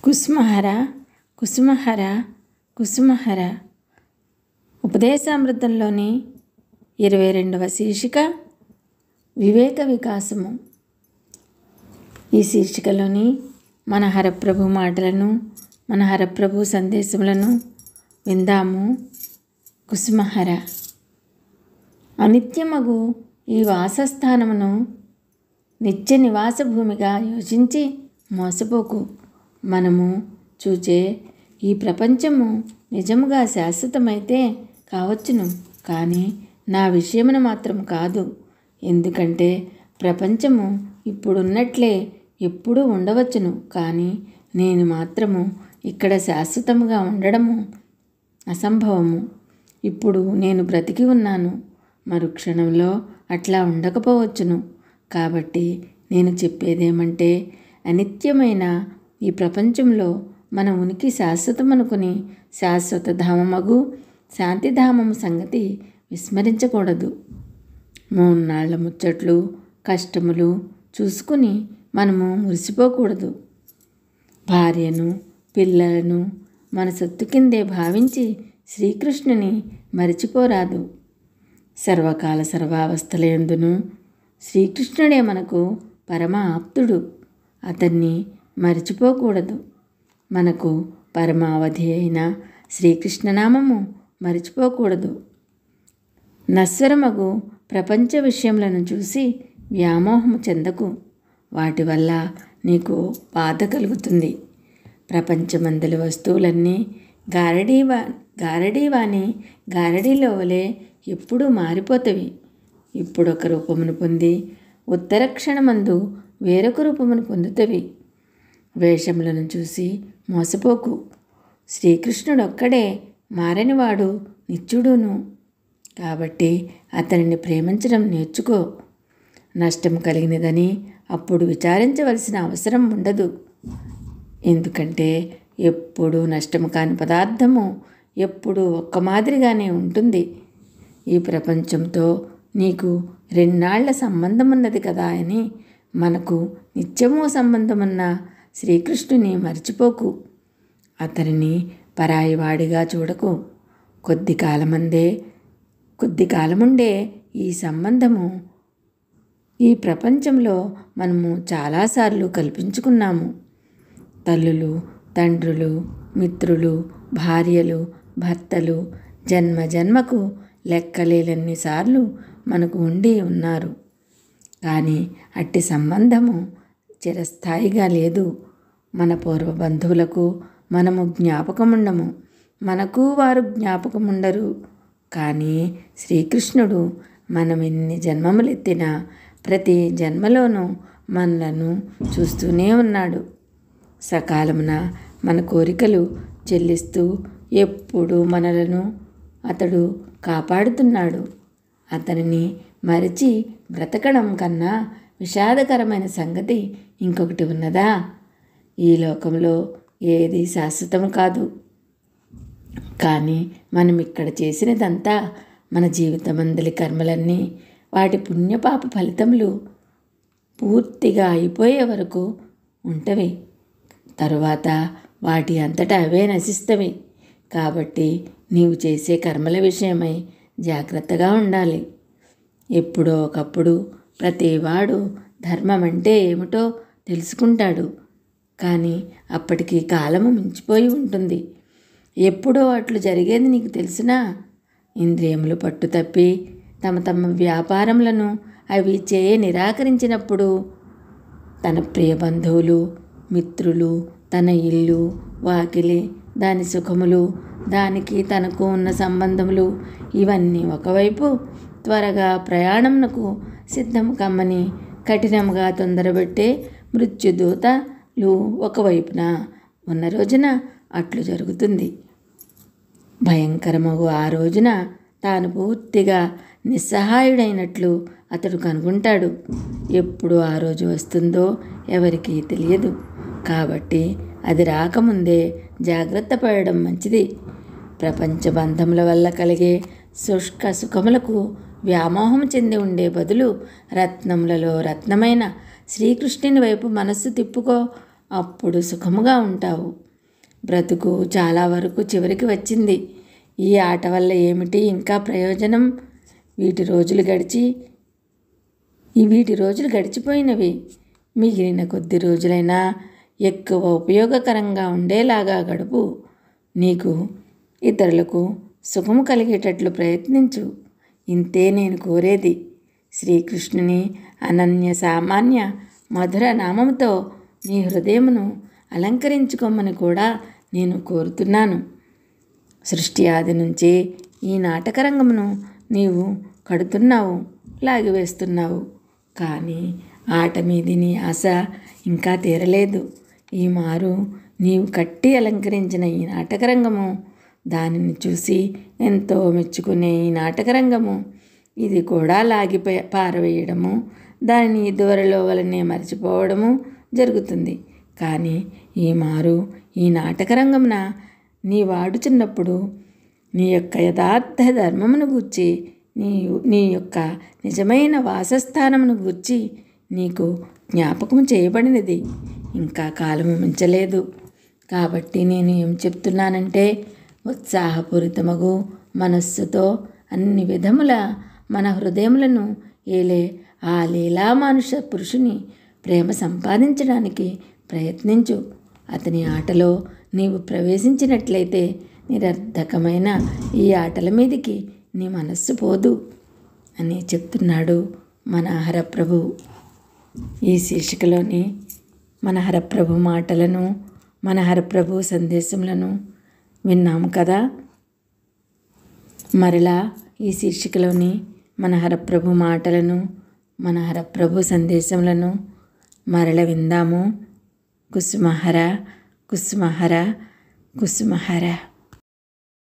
కుసుమహర కుసుమహర కుసుమహర. ఉపదేశామృతంలోని 22వ శీర్షిక వివేక వికాసము. ఈ శీర్షికలోని మన హరప్రభు మాటలను, మన హరప్రభు సందేశములను విందాము. కుసుమహర. అనిత్యమగు ఈ వాసస్థానమును నిత్య నివాస భూమిగా యోచించి మోసపోకు. మనము చూచే ఈ ప్రపంచము నిజముగా శాశ్వతమైతే కావచ్చును, కానీ నా విషయమును మాత్రం కాదు. ఎందుకంటే ప్రపంచము ఇప్పుడున్నట్లే ఎప్పుడూ ఉండవచ్చును, కానీ నేను మాత్రము ఇక్కడ శాశ్వతముగా ఉండడము అసంభవము. ఇప్పుడు నేను బ్రతికి ఉన్నాను, మరుక్షణంలో అట్లా ఉండకపోవచ్చును. కాబట్టి నేను చెప్పేదేమంటే, అనిత్యమైన ఈ ప్రపంచంలో మన ఉనికి శాశ్వతమనుకుని శాశ్వత ధామమగు శాంతిధామము సంగతి విస్మరించకూడదు. మూన్నాళ్ల ముచ్చట్లు, కష్టములు చూసుకుని మనము మురిసిపోకూడదు. భార్యను, పిల్లలను మన సొత్తు కిందే భావించి శ్రీకృష్ణుని మరిచిపోరాదు. సర్వకాల సర్వావస్థలయందును శ్రీకృష్ణుడే మనకు పరమ ఆప్తుడు. అతన్ని మరిచిపోకూడదు. మనకు పరమావధి అయిన శ్రీకృష్ణనామము మరిచిపోకూడదు. నశ్వరమగు ప్రపంచ విషయములను చూసి వ్యామోహము చెందకు. వాటి వల్ల నీకు బాధ కలుగుతుంది. ప్రపంచమందలి వస్తువులన్నీ గారడీవాని గారడీలో వలె ఎప్పుడూ మారిపోతవి. ఇప్పుడొక రూపమును పొంది ఉత్తర క్షణమందు వేరొక రూపమును పొందుతవి. వేషములను చూసి మోసపోకు. శ్రీకృష్ణుడొక్కడే మారనివాడు, నిత్యుడును. కాబట్టి అతనిని ప్రేమించడం నేర్చుకో. నష్టం కలిగినదని అప్పుడు విచారించవలసిన అవసరం ఉండదు. ఎందుకంటే ఎప్పుడూ నష్టము కాని పదార్థము ఎప్పుడూ ఒక్క మాదిరిగానే ఉంటుంది. ఈ ప్రపంచంతో నీకు 2 నాళ్ల సంబంధం ఉన్నది కదా అని మనకు నిత్యము సంబంధమున్న శ్రీకృష్ణుని మర్చిపోకు. అతనిని పరాయివాడిగా చూడకు. కొద్ది కాలముండే ఈ సంబంధము ఈ ప్రపంచంలో మనము చాలాసార్లు కల్పించుకున్నాము. తల్లులు, తండ్రులు, మిత్రులు, భార్యలు, భర్తలు జన్మ జన్మకు లెక్కలేనన్నిసార్లు మనకు ఉండి ఉన్నారు. కానీ అట్టి సంబంధము చిరస్థాయిగా లేదు. మన పూర్వ బంధువులకు మనము జ్ఞాపకముండము, మనకు వారు జ్ఞాపకముండరు. కానీ శ్రీకృష్ణుడు మనం ఎన్ని జన్మములెత్తినా ప్రతి జన్మలోనూ మనలను చూస్తూనే ఉన్నాడు. సకాలమున మన కోరికలు చెల్లిస్తూ ఎప్పుడు మనలను అతడు కాపాడుతున్నాడు. అతనిని మరిచి బ్రతకడం కన్నా విషాదకరమైన సంగతి ఇంకొకటి ఉన్నదా? ఈ లోకంలో ఏది శాశ్వతం కాదు. కానీ మనం ఇక్కడ చేసినదంతా, మన జీవితమందలి కర్మలన్నీ, వాటి పుణ్యపాప ఫలితములు పూర్తిగా అయిపోయే వరకు ఉంటవి. తరువాత వాటి అంతటా అవే నశిస్తవి. కాబట్టి నీవు చేసే కర్మల విషయమై జాగ్రత్తగా ఉండాలి. ఎప్పుడో ఒకప్పుడు ప్రతివాడు ధర్మం అంటే ఏమిటో తెలుసుకుంటాడు. కానీ అప్పటికి కాలము మించిపోయి ఉంటుంది. ఎప్పుడో అట్లు జరిగేది నీకు తెలిసినా ఇంద్రియములు పట్టుతప్పి తమ తమ వ్యాపారములను అవి నిరాకరించినప్పుడు తన ప్రియ బంధువులు, మిత్రులు, తన ఇల్లు, వాకిలి, దాని సుఖములు, దానికి తనకు ఉన్న సంబంధములు ఇవన్నీ ఒకవైపు, త్వరగా ప్రయాణమునకు సిద్ధము కమ్మని కఠినముగా తొందరబెట్టే మృత్యుదూతలు ఒకవైపున ఉన్న రోజున అట్లు జరుగుతుంది. భయంకరమగు ఆ రోజున తాను పూర్తిగా నిస్సహాయుడైనట్లు అతడు కనుగొంటాడు. ఎప్పుడు ఆ రోజు వస్తుందో ఎవరికీ తెలియదు. కాబట్టి అది రాకముందే జాగ్రత్త పడడం మంచిది. ప్రపంచ బంధముల వల్ల కలిగే శుష్క సుఖములకు వ్యామోహం చెంది ఉండే బదులు రత్నములలో రత్నమైన శ్రీకృష్ణుని వైపు మనస్సు తిప్పుకో. అప్పుడు సుఖముగా ఉంటావు. బ్రతుకు చాలా వరకు చివరికి వచ్చింది. ఈ ఆట వల్ల ఏమిటి ఇంకా ప్రయోజనం? వీటి రోజులు గడిచిపోయినవి. మిగిలిన కొద్ది రోజులైనా ఎక్కువ ఉపయోగకరంగా ఉండేలాగా గడుపు. నీకు ఇతరులకు సుఖము కలిగేటట్లు ప్రయత్నించు. ఇంతే నేను కోరేది. శ్రీకృష్ణుని అనన్య సామాన్య మధుర నామముతో నీ హృదయమును అలంకరించుకోమని కూడా నేను కోరుతున్నాను. సృష్టి ఆది నుంచే ఈ నాటకరంగమును నీవు కడుతున్నావు, లాగివేస్తున్నావు. కానీ ఆట మీది నీ ఆశ ఇంకా తీరలేదు. ఈ మారు నీవు కట్టి అలంకరించిన ఈ నాటకరంగము, దానిని చూసి ఎంతో మెచ్చుకునే ఈ నాటకరంగము, ఇది కూడా పారవేయడము, దానిని ఇదివరలో వలనే మర్చిపోవడము జరుగుతుంది. కానీ ఈ మారు ఈ నాటకరంగమున నీ వాడుచున్నప్పుడు నీ యొక్క యథార్థ ధర్మమును గూర్చి, నీ యొక్క నిజమైన వాసస్థానమును గూర్చి నీకు జ్ఞాపకం చేయబడినది. ఇంకా కాలము మించలేదు. కాబట్టి నేను ఏం చెప్తున్నానంటే, ఉత్సాహపూరితమగు మనస్సుతో అన్ని విధముల మన హృదయములను ఏలే ఆ లీలా మానుష పురుషుని ప్రేమ సంపాదించడానికి ప్రయత్నించు. అతని ఆటలో నీవు ప్రవేశించినట్లయితే నిరర్ధకమైన ఈ ఆటల మీదికి నీ మనస్సు పోదు అని చెప్తున్నాడు మన హరప్రభు. ఈ శీర్షికలోని మన హరప్రభు మాటలను, మన హరప్రభు సందేశములను విన్నాము కదా. మరలా ఈ శీర్షికలోని మన హరప్రభు మాటలను, మన హరప్రభు సందేశములను మరల విందాము. కుసుమహర కుసుమహర కుసుమహర.